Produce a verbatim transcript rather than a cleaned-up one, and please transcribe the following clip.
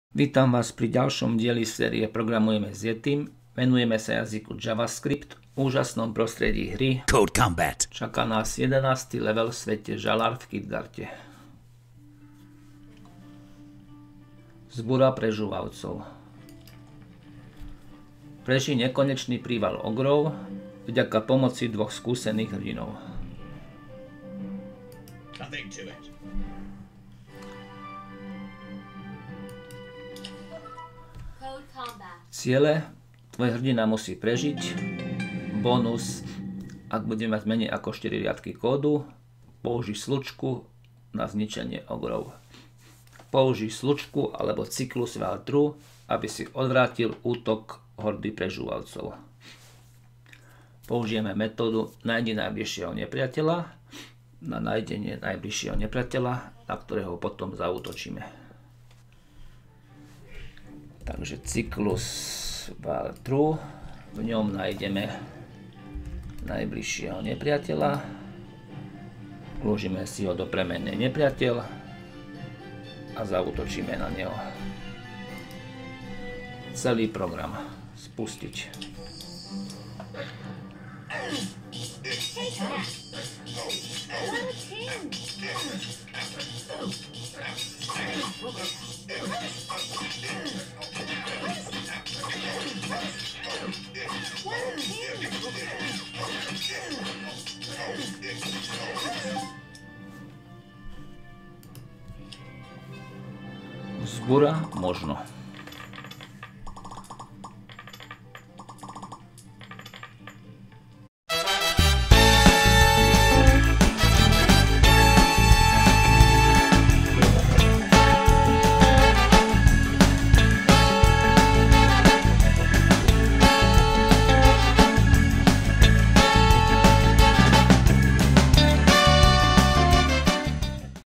Vítam vás pri ďalšom dieli série Programujeme s Yetim. Venujeme sa jazyku JavaScript, úžasnom prostredí hry Code Combat. Čaká nás jedenásty level v svete Žalár v Kidgarte. Zbúra prežúvavcov. Prežij nekonečný príval ogrov vďaka pomoci dvoch skúsených hrdinov. Nothing to it. Ciele, tvoj hrdina musí prežiť. Bonus, ak budeme mať menej ako štyri riadky kódu, použij slučku na zničenie ogrov. Použij slučku alebo cyklus while true, aby si odvrátil útok hordy prežúvavcov. Použijeme metódu nájdi najbližšieho nepriateľa na nájdenie najbližšieho nepriateľa, na ktorého potom zaútočíme. Takže cyklus while true, v ňom nájdeme najbližšieho nepriateľa, vložíme si ho do premennej nepriateľ a zaútočíme na neho. Celý program spustiť. Zbúra možno.